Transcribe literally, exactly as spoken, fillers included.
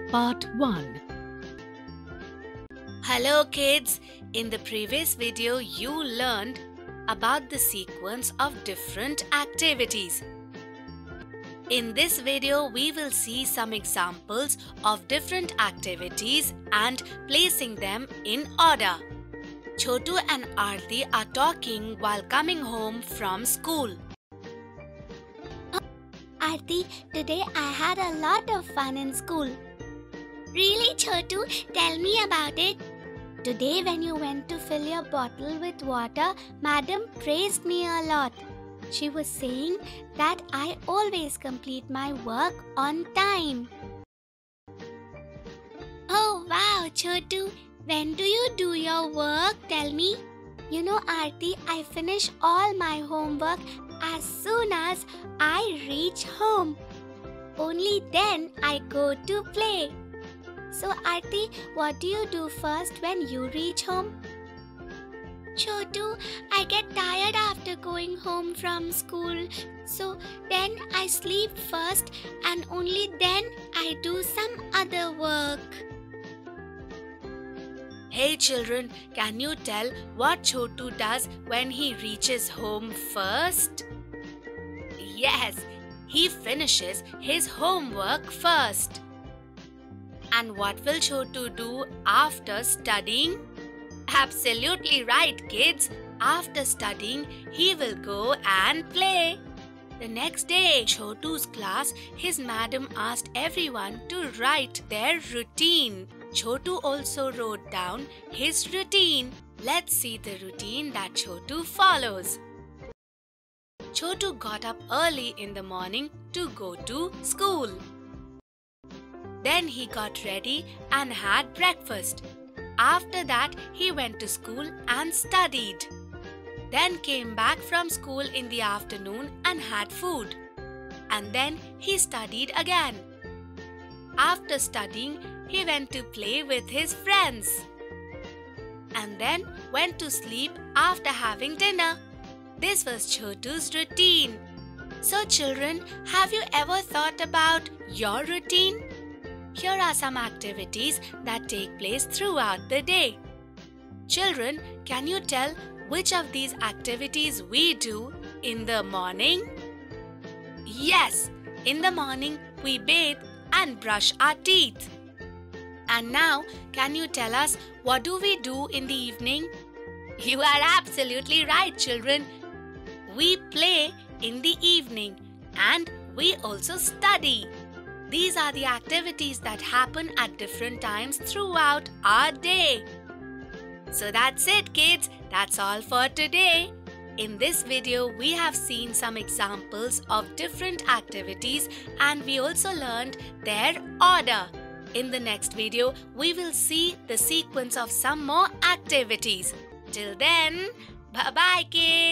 Part one. Hello kids! In the previous video you learned about the sequence of different activities. In this video we will see some examples of different activities and placing them in order. Chotu and Aarti are talking while coming home from school. Aarti, today I had a lot of fun in school. Really, Chotu? Tell me about it. Today when you went to fill your bottle with water, Madam praised me a lot. She was saying that I always complete my work on time. Oh wow, Chotu, when do you do your work? Tell me. You know, Aarti, I finish all my homework as soon as I reach home. Only then I go to play. So, Aarti, what do you do first when you reach home? Chotu, I get tired after going home from school. So, then I sleep first and only then I do some other work. Hey children, can you tell what Chotu does when he reaches home first? Yes, he finishes his homework first. And what will Chotu do after studying? Absolutely right, kids. After studying, he will go and play. The next day, Chotu's class, his madam asked everyone to write their routine. Chotu also wrote down his routine. Let's see the routine that Chotu follows. Chotu got up early in the morning to go to school. Then he got ready and had breakfast. After that, he went to school and studied. Then came back from school in the afternoon and had food. And then he studied again. After studying, he went to play with his friends. And then went to sleep after having dinner. This was Chotu's routine. So children, have you ever thought about your routine? Here are some activities that take place throughout the day. Children, can you tell which of these activities we do in the morning? Yes, in the morning we bathe and brush our teeth. And now, can you tell us what do we do in the evening? You are absolutely right, children. We play in the evening and we also study. These are the activities that happen at different times throughout our day. So that's it, kids. That's all for today. In this video, we have seen some examples of different activities and we also learned their order. In the next video, we will see the sequence of some more activities. Till then, bye-bye, kids.